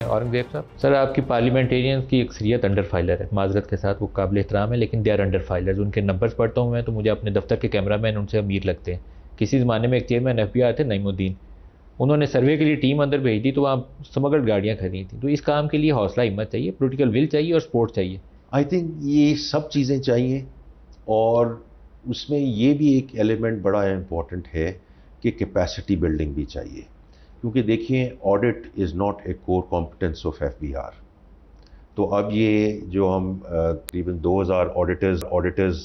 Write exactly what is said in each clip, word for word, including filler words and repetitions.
اورنگزیب صاحب، سر آپ کی پارلیمنٹیرینز کی اکثریت انڈر فائلر ہے، معذرت کے ساتھ وہ قابل احترام ہے، لیکن دے آر انڈر فائلرز. ان کے نمبرز پڑھتا ہوں میں تو مجھے اپنے دفتر کے کیمرہ مین ان سے امیر لگتے ہیں. کسی زمانے میں ایک چیئرمین ایف بی آئی تھے نعیم الدین، انہوں نے سروے کے لیے ٹیم اندر بھیج دی تو وہاں سمگلڈ گاڑیاں کھڑی تھیں. تو اس کام کے لیے حوصلہ ہمت چاہیے، پولیٹیکل ول چاہیے اور سپورٹ چاہیے. آئی تھنک یہ سب چیزیں چاہیے، اور اس میں یہ بھی ایک ایلیمنٹ بڑا امپورٹنٹ ہے کہ کیپیسٹی بلڈنگ بھی چاہیے. کیونکہ دیکھیں audit is not a core competence of F B R. تو اب یہ جو ہم تقریباً دو ہزار آڈیٹرز آڈیٹرز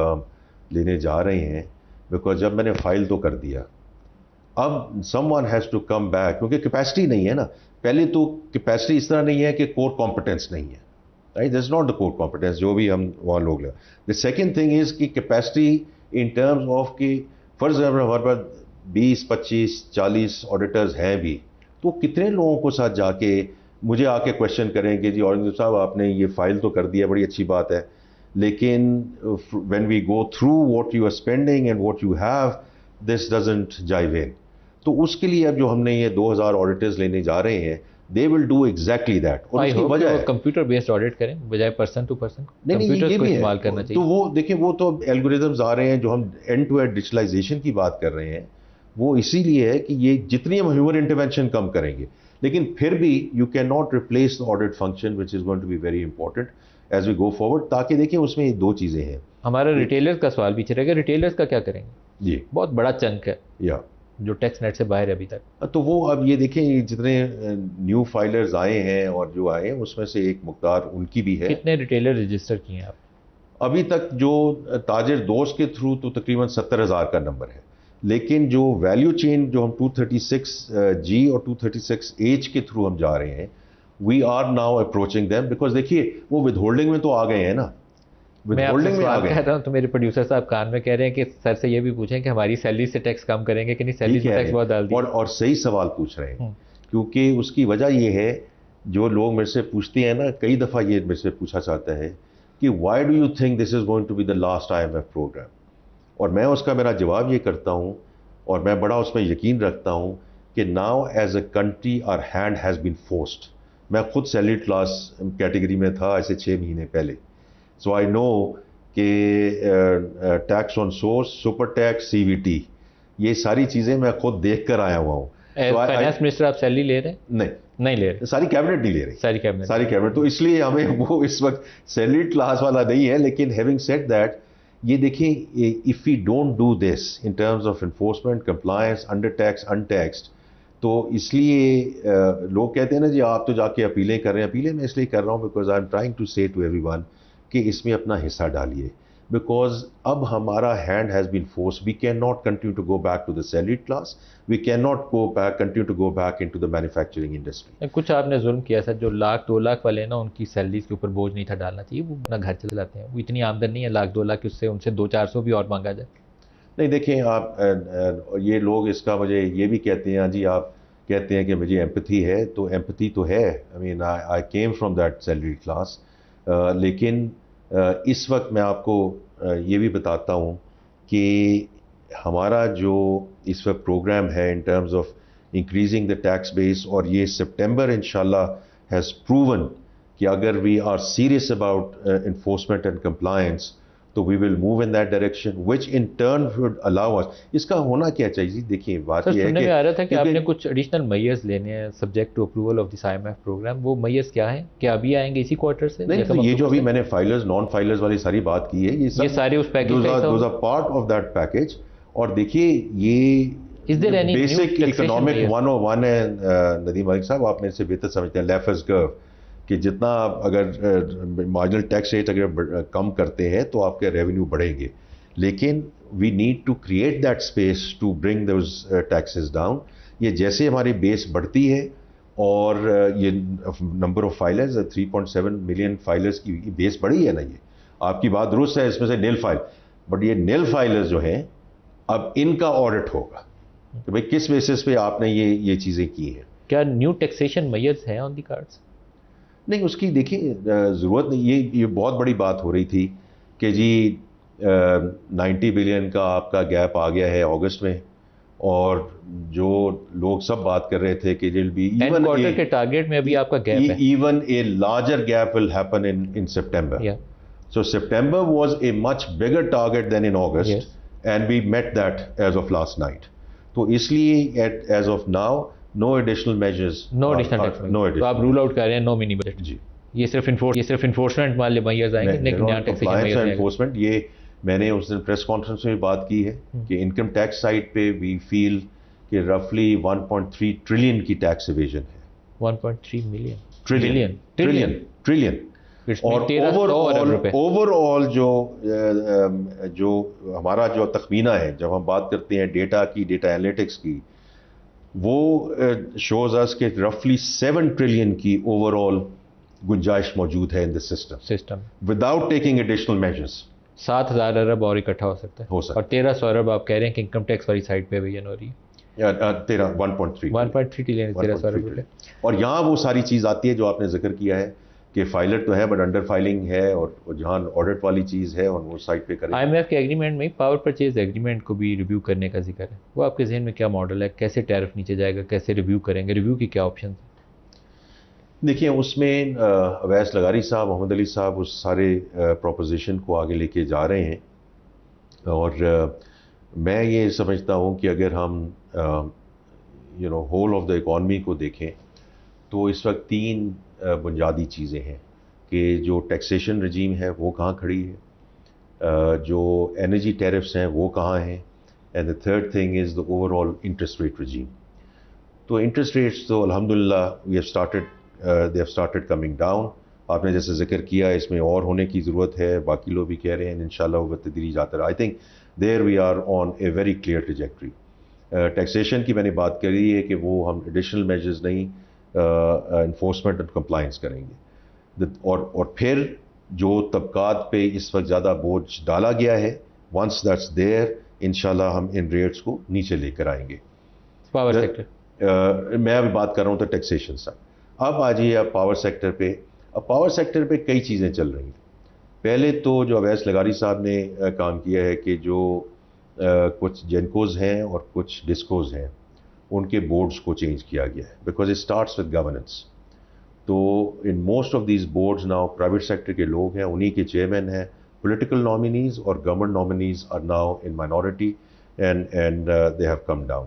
لینے جا رہے ہیں، بیکاز جب میں نے فائل تو کر دیا، اب someone has to come back, کیونکہ کیپیسٹی نہیں ہے نا. پہلے تو کیپیسٹی اس طرح نہیں ہے کہ کور کمپٹنس نہیں ہے، right, that's not the core competence جو بھی ہم وہاں لوگ لیں. دا سیکنڈ تھنگ از کہ کیپیسٹی ان ٹرمز آف کہ فرض ہمارے پاس بیس پچیس چالیس آڈیٹرز ہیں بھی، تو کتنے لوگوں کو ساتھ جا کے مجھے آ کے کوشچن کریں کہ جی اورنگزیب صاحب آپ نے یہ فائل تو کر دیا، بڑی اچھی بات ہے، لیکن when we go through what you are spending and what you have this doesn't jive in. تو اس کے لیے اب جو ہم نے یہ دو ہزار آڈیٹرز لینے جا رہے ہیں، they will do exactly that. اور اس کی وجہ ہے کمپیوٹر بیسڈ آڈٹ کریں بجائے پرسن ٹو پرسن. نہیں نہیں یہ بھی استعمال کرنا ہے. چاہیے. تو وہ دیکھیں وہ تو الگوریزمز آ رہے ہیں جو ہم اینڈ ٹو اینڈ ڈیجیٹلائزیشن کی بات کر رہے ہیں، وہ اسی لیے ہے کہ یہ جتنی ہم ہیومن انٹرونشن کم کریں گے، لیکن پھر بھی you can not replace the audit function which is going to be very important as we go forward. تاکہ دیکھیں اس میں یہ دو چیزیں ہیں. ہمارا ریٹیلرز کا سوال پیچھے رہ گیا، ریٹیلرز کا کیا کریں گے؟ جی بہت بڑا چنک ہے یا جو ٹیکس نیٹ سے باہر ہے ابھی تک. تو وہ اب یہ دیکھیں جتنے نیو فائلرز آئے ہیں اور جو آئے ہیں اس میں سے ایک مقدار ان کی بھی ہے. کتنے ریٹیلر رجسٹر کیے ہیں آپ؟ ابھی تک جو تاجر دوست کے تھرو تو تقریباً ستر ہزار کا نمبر ہے، لیکن جو ویلیو چین جو ہم ٹو تھرٹی سکس جی اور ٹو تھرٹی سکس ایچ کے تھرو ہم جا رہے ہیں، we are now approaching them, because دیکھیے وہ ود ہولڈنگ میں تو آ گئے ہیں نا. میں آپ سے سوال کہہ رہا ہوں تو میرے پروڈیوسر صاحب کان میں کہہ رہے ہیں کہ سر سے یہ بھی پوچھیں کہ ہماری سیلری سے ٹیکس کم کریں گے کہ نہیں، سیلری سے ٹیکس بہت ڈال دیا. اور اور صحیح سوال پوچھ رہے ہیں، کیونکہ اس کی وجہ یہ ہے جو لوگ میرے سے پوچھتے ہیں نا، کئی دفعہ یہ میرے سے پوچھا جاتا ہے کہ why do you think this is going to be the last I M F program. اور میں اس کا میرا جواب یہ کرتا ہوں، اور میں بڑا اس میں یقین رکھتا ہوں کہ now as a country our hand has been forced. میں خود سیلری کلاس کیٹیگری میں تھا ایسے چھ مہینے پہلے، سو آئی نو کہ tax on source, super tax, C V T, یہ ساری چیزیں میں خود دیکھ کر آیا ہوا ہوں. فائنانس منسٹر آپ سیلری لے رہے ہیں؟ نہیں نہیں لے رہے، ساری کیبنٹ نہیں لے رہی. ساری کیبنٹ ساری کیبنٹ تو اس لیے ہمیں وہ اس وقت سیلری کلاس والا نہیں ہے. لیکن ہیونگ سیڈ دیٹ، یہ دیکھیں if we don't do this in terms of enforcement, compliance, under tax, untaxed, تو اس لیے لوگ کہتے ہیں نا جی آپ تو جا کے اپیلیں کر رہے ہیں. اپیلیں میں اس لیے کر رہا ہوں because I am trying to say to everyone کہ اس میں اپنا حصہ ڈالیے، بیکاز اب ہمارا hand has been force. We can not continue to go back to the salary class, we can not go back continue to go back into the manufacturing industry. کچھ آپ نے ظلم کیا سر، جو لاکھ دو لاکھ والے نا ان کی سیلریز کے اوپر بوجھ نہیں تھا ڈالنا چاہیے، وہ اپنا گھر چلاتے ہیں، وہ اتنی آمدن نہیں ہے لاکھ دو لاکھ، اس سے ان سے دو چار سو بھی اور مانگا جائے. نہیں دیکھیں آپ، یہ لوگ اس کا مجھے یہ بھی کہتے ہیں جی آپ کہتے ہیں کہ مجھے ایمپتھی ہے، تو ایمپتھی تو ہے. I mean I came from that salary class. لیکن اس وقت میں آپ کو یہ بھی بتاتا ہوں کہ ہمارا جو اس وقت پروگرام ہے in terms of increasing the tax base, اور یہ سپٹمبر انشاءاللہ ہیز پروون کہ اگر we are serious about enforcement and compliance تو we will move in that direction which in turn would allow us. اس کا ہونا کیا چاہیے؟ دیکھیے بات یہ ہے کہ سننے میں آ رہا تھا کہ آپ نے کچھ ایڈیشنل میئرز لینے ہیں subject to approval of this I M F program. وہ میئرز کیا ہیں؟ کیا ابھی آئیں گے اسی کوارٹر سے؟ نہیں، یہ جو ابھی میں نے فائلرز نان فائلرز والی ساری بات کی ہے، یہ سب یہ سارے اس package those are part of that package. اور دیکھیے یہ basic economic one o one ہے. ندیم ملک صاحب آپ میرے سے بہتر سمجھتے ہیں لیفرز کرو، کہ جتنا اگر مارجنل ٹیکس ریٹ اگر کم کرتے ہیں تو آپ کے ریونیو بڑھیں گے. لیکن we need to create that space to bring those taxes down. یہ جیسے ہماری بیس بڑھتی ہے اور یہ number of filers three point seven million filers کی بیس بڑھی ہے نا، یہ آپ کی بات درست ہے، اس میں سے نیل فائل، بٹ یہ نیل فائلرز جو ہیں اب ان کا آڈٹ ہوگا کہ بھئی کس بیسس پہ آپ نے یہ یہ چیزیں کی ہیں. کیا نیو ٹیکسیشن میئرز ہیں آن دی کارڈز؟ نہیں، اس کی دیکھیں ضرورت نہیں. یہ یہ بہت بڑی بات ہو رہی تھی کہ جی نائنٹی بلین کا آپ کا گیپ آ گیا ہے اگست میں، اور جو لوگ سب بات کر رہے تھے کہ ول بی اینڈ کوارٹر کے ٹارگیٹ میں ابھی آپ کا گیپ ہے. Even a larger gap will happen in in September. So September was a much bigger target than in August, yes. And we met that as of last night. So اس لیے as of now no additional measures. No additional tax measures. No additional. تو آپ rule out کر رہے ہیں no mini budget. جی. یہ صرف enforce یہ صرف انفورسمنٹ والے میئرز آئیں گے لیکن نیا ٹیکس انفورسمنٹ. یہ میں نے اس دن پریس کانفرنس میں بات کی ہے کہ انکم ٹیکس سائڈ پہ وی فیل کہ رفلی ون پوائنٹ تھری ٹریلین کی ٹیکس ایویژن ہے. One point three million trillion trillion trillion اور اوور آل جو جو ہمارا جو تخمینہ ہے جب ہم بات کرتے ہیں ڈیٹا کی ڈیٹا انالیٹکس کی وہ شوز اس کہ رفلی سیون ٹریلین کی اوور آل گنجائش موجود ہے in this system system without taking additional measures. سات ہزار ارب اور اکٹھا ہو سکتا ہے ہو سکتا اور تیرہ سو ارب آپ کہہ رہے ہیں کہ انکم ٹیکس والی سائڈ پہ ایویژن ہو رہی ہے. تیرہ one point three one point three trillion تیرہ سو ارب. اور یہاں وہ ساری چیز آتی ہے جو آپ نے ذکر کیا ہے کہ فائلر تو ہے بٹ انڈر فائلنگ ہے اور جہاں آڈٹ والی چیز ہے اور وہ سائٹ پہ کریں. آئی ایم ایف کے ایگریمنٹ میں پاور پرچیز ایگریمنٹ کو بھی ریویو کرنے کا ذکر ہے. وہ آپ کے ذہن میں کیا ماڈل ہے؟ کیسے ٹیرف نیچے جائے گا؟ کیسے ریویو کریں گے؟ ریویو کی کیا آپشن ہیں؟ دیکھیں اس میں اویس لغاری صاحب محمد علی صاحب اس سارے پروپوزیشن کو آگے لے کے جا رہے ہیں اور میں یہ سمجھتا ہوں کہ اگر ہم you know whole of the economy کو دیکھیں تو اس وقت تین بنیادی چیزیں ہیں کہ جو ٹیکسیشن رجیم ہے وہ کہاں کھڑی ہے, جو انرجی ٹیرفس ہیں وہ کہاں ہیں, and the third thing is the overall interest rate regime. تو انٹرسٹ ریٹس تو الحمد للہ we have started they have started coming down. آپ نے جیسے ذکر کیا اس میں اور ہونے کی ضرورت ہے, باقی لوگ بھی کہہ رہے ہیں ان شاء اللہ وہ تدریج جاتا رہا. I think there we are on a very clear trajectory. Taxation کی میں نے بات کری ہے کہ وہ ہم ایڈیشنل میجرز نہیں انفورسمنٹ اینڈ کمپلائنس کریں گے, اور اور پھر جو طبقات پہ اس وقت زیادہ بوجھ ڈالا گیا ہے ونس دیٹس دیئر انشاءاللہ ہم ان ریٹس کو نیچے لے کر آئیں گے. پاور سیکٹر میں ابھی بات کر رہا ہوں تو ٹیکسیشن سے. اب آ جائیے اب پاور سیکٹر پہ. اب پاور سیکٹر پہ کئی چیزیں چل رہی ہیں. پہلے تو جو اویس لغاری صاحب نے کام کیا ہے کہ جو کچھ جینکوز ہیں اور کچھ ڈسکوز ہیں ان کے بورڈز کو چینج کیا گیا ہے because it starts with governance. تو in most of these boards now private sector کے لوگ ہیں, انہی کے چیئرمین ہیں. پولیٹیکل نامینیز اور government nominees are now in minority and and they have come down.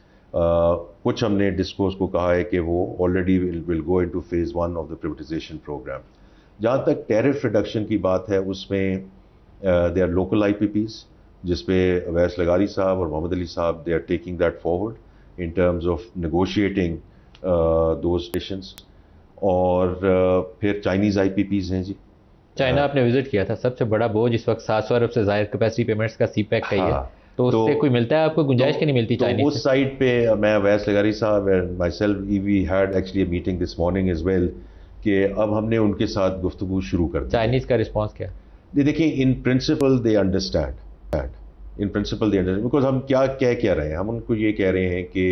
کچھ ہم نے ڈسکوز کو کہا ہے کہ وہ already will go into phase one of the privatisation programme. جہاں تک ٹیرف ریڈکشن کی بات ہے اس میں they are local I P Ps جس پہ اویس لغاری صاحب اور محمد علی صاحب they are taking that forward in terms of negotiating uh, those stations. اور uh, پھر چائنیز آئی پی پیز ہیں جی. چائنا آپ نے وزٹ کیا تھا, سب سے بڑا بوجھ اس وقت سات سو ارب سے زائد کیپیسٹی پیمنٹس کا سی پیک کا ہی ہے. تو اس سے کوئی ملتا ہے آپ کو گنجائش کی نہیں ملتی چائنیز اس سائڈ پہ؟ میں اویس لغاری صاحب and myself we had actually a meeting this morning as well کہ اب ہم نے ان کے ساتھ گفتگو شروع کر دی. چائنیز کا رسپانس کیا؟ دیکھیں in principle they understand in principle they understand because ہم کیا کہہ کیا رہے ہیں, ہم ان کو یہ کہہ رہے ہیں کہ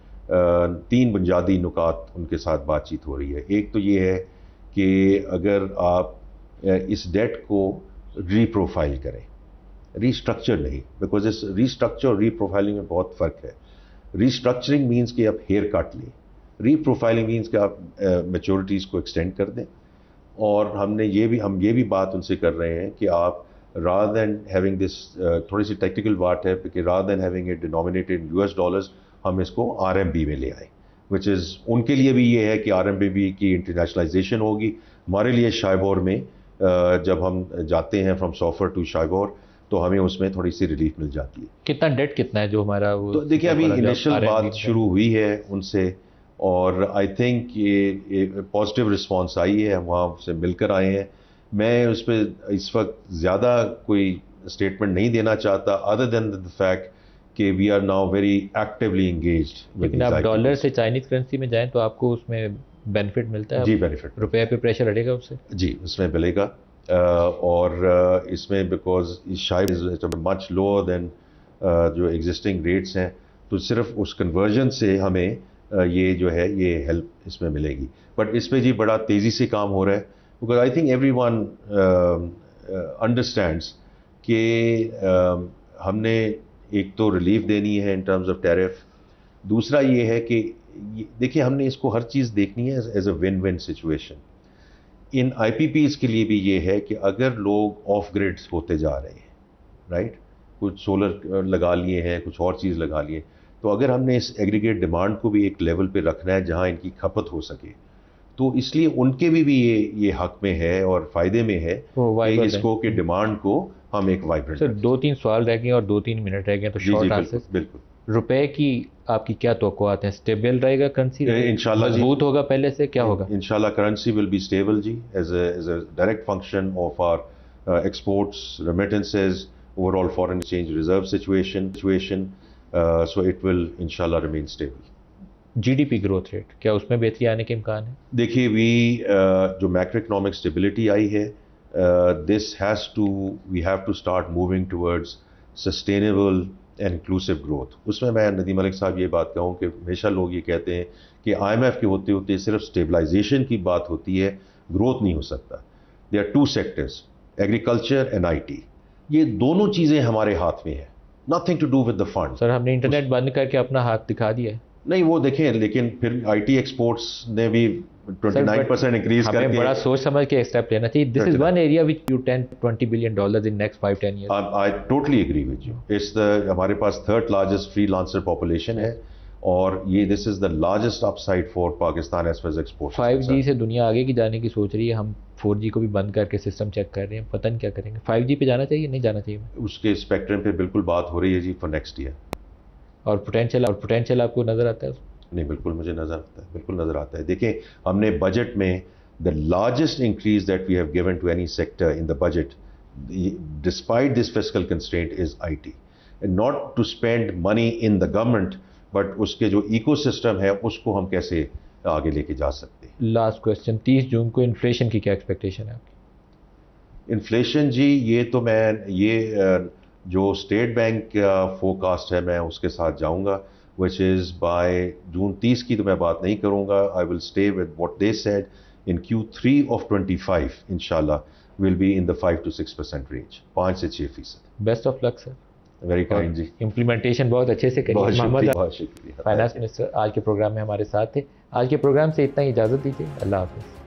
تین بنیادی نکات ان کے ساتھ بات چیت ہو رہی ہے. ایک تو یہ ہے کہ اگر آپ اس ڈیٹ کو ری پروفائل کریں, ری اسٹرکچر نہیں, بیکاز اس ری اسٹرکچر اور ری پروفائلنگ میں بہت فرق ہے. ری اسٹرکچرنگ مینس کہ آپ ہیئر کٹ لیں, ری پروفائلنگ مینس کہ آپ میچورٹیز کو ایکسٹینڈ کر دیں. اور ہم نے یہ بھی ہم یہ بھی بات ان سے کر رہے ہیں کہ آپ rather than having this تھوڑی سی ٹیکنیکل بات ہے کہ rather than having it denominated in U S dollars ہم اس کو آر ایم بی میں لے آئیں, وچ از ان کے لیے بھی یہ ہے کہ آر ایم بی بی کی انٹرنیشنلائزیشن ہوگی. ہمارے لیے شائبور میں جب ہم جاتے ہیں فرام سافر ٹو شائبور تو ہمیں اس میں تھوڑی سی ریلیف مل جاتی ہے. کتنا ڈیٹ کتنا ہے جو ہمارا وہ؟ تو دیکھیں ابھی انیشل بات شروع ہوئی ہے ان سے اور آئی تھنک یہ پازیٹیو رسپانس آئی ہے, ہم وہاں سے مل کر آئے ہیں. میں اس پہ اس وقت زیادہ کوئی اسٹیٹمنٹ نہیں دینا چاہتا ادر دین دا فیکٹ کہ we are now very actually engaged. لیکن آپ ڈالر سے چائنیز کرنسی میں جائیں تو آپ کو اس میں بینیفٹ ملتا ہے؟ جی بینیفٹ, روپے پہ پریشر ہٹے گا اس سے؟ جی اس میں ملے گا. اور اس میں بیکاز شاید مچ لوور دین جو ایگزسٹنگ ریٹس ہیں تو صرف اس کنورژن سے ہمیں یہ جو ہے یہ ہیلپ اس میں ملے گی. بٹ اس پہ جی بڑا تیزی سے کام ہو رہا ہے because I think everyone understands کہ ہم نے ایک تو ریلیف دینی ہے ان ٹرمز آف ٹیرف، دوسرا یہ ہے کہ دیکھیے ہم نے اس کو ہر چیز دیکھنی ہے as a win win situation. ان آئی پی پیز کے لیے بھی یہ ہے کہ اگر لوگ آف گریڈ ہوتے جا رہے ہیں، رائٹ، کچھ سولر لگا لیے ہیں، کچھ اور چیز لگا لیے، تو اگر ہم نے اس ایگریگیٹ ڈیمانڈ کو بھی ایک لیول پہ رکھنا ہے جہاں ان کی کھپت ہو سکے، تو اس لیے ان کے بھی بھی یہ یہ حق میں ہے اور فائدے میں ہے کہ اس کو کہ ڈیمانڈ کو ہم ایک وائبرنٹ. سر دو تین سوال رہ گئے اور دو تین منٹ رہ گئے تو شارٹ آنسر. بالکل. روپے کی آپ کی کیا توقعات ہیں؟ اسٹیبل رہے گا کرنسی؟ انشاءاللہ مضبوط ہوگا پہلے سے؟ کیا ہوگا انشاءاللہ؟ کرنسی ول بی اسٹیبل جی، as a as a direct function of our exports, remittances, overall foreign exchange reserve situation situation so it will انشاءاللہ remain stable. G D P growth rate کیا اس میں بہتری آنے کے امکان ہے؟ دیکھیے وی جو میکرو اکنامک اسٹیبلٹی آئی ہے، this has to we have to start moving towards sustainable and inclusive growth. اس میں میں ندیم ملک صاحب یہ بات کہوں کہ ہمیشہ لوگ یہ کہتے ہیں کہ آئی ایم ایف کے ہوتے ہوتے صرف اسٹیبلائزیشن کی بات ہوتی ہے، گروتھ نہیں ہو سکتا. There are two sectors, agriculture and I T, یہ دونوں چیزیں ہمارے ہاتھ میں ہیں، nothing to do with the fund. Sir ہم نے انٹرنیٹ بند کر کے اپنا ہاتھ دکھا دیا ہے. نہیں وہ دیکھیں، لیکن پھر آئی ٹی ایکسپورٹس نے بھی ٹوئنٹی نائن پرسینٹ انکریز کر کے ہمیں بڑا سوچ سمجھ کے اسٹیپ لینا چاہیے. This is one area which you ten twenty billion dollars in next five ten years. I totally agree with you. اس ہمارے پاس third largest freelancer population ہے اور یہ this is the largest upside for Pakistan as for export. Five G سے دنیا آگے کی جانے کی سوچ رہی ہے، ہم فور جی کو بھی بند کر کے سسٹم چیک کر رہے ہیں، پتہ نہیں کیا کریں گے. فائیو جی پہ جانا چاہیے نہیں جانا چاہیے؟ اس کے اسپیکٹرم پہ بالکل بات ہو رہی ہے جی فار نیکسٹ ایئر. اور پوٹینشیل اور پوٹینشیل آپ کو نظر آتا ہے؟ نہیں بالکل مجھے نظر آتا ہے، بالکل نظر آتا ہے. دیکھیں ہم نے بجٹ میں the largest increase that we have given to any sector in the budget despite this fiscal constraint is I T. Not to spend money in the government but اس کے جو ایکو سسٹم ہے اس کو ہم کیسے آگے لے کے جا سکتے ہیں. لاسٹ کوشچن، تیس جون کو انفلیشن کی کیا ایکسپیکٹیشن ہے آپ کی؟ انفلیشن جی یہ تو میں یہ جو اسٹیٹ بینک کا فورکاسٹ ہے میں اس کے ساتھ جاؤں گا، which is by جون تیس کی تو میں بات نہیں کروں گا. I will stay with what they said in Q three of twenty-five inshallah will be in the five to six percent range. پانچ سے چھ فیصد. Best of luck sir. Very kind جی. امپلیمنٹیشن بہت اچھے سے کریے. بہت محمد شکریہ، بہت شکریہ. فائنانس منسٹر آج کے پروگرام میں ہمارے ساتھ تھے. آج کے پروگرام سے اتنا ہی اجازت دیجیے. اللہ حافظ.